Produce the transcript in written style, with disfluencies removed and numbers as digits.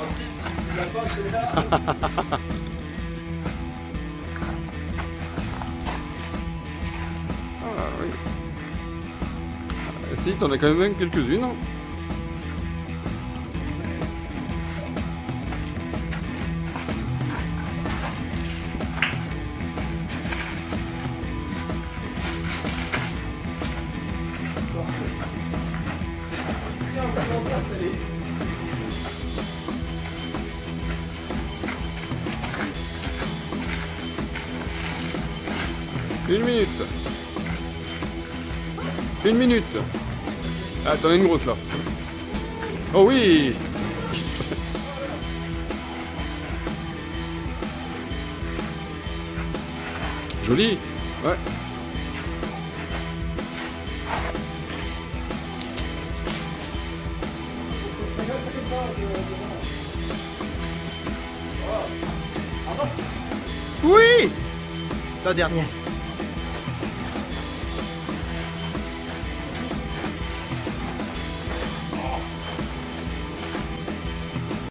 principe, si tu l'as pas, c'est là. Ah oui. Ah, si, t'en as quand même quelques-unes. Hein. Une minute. Une minute. Ah, t'en as une grosse là. Oh oui. Joli. Ouais. Oui! La dernière.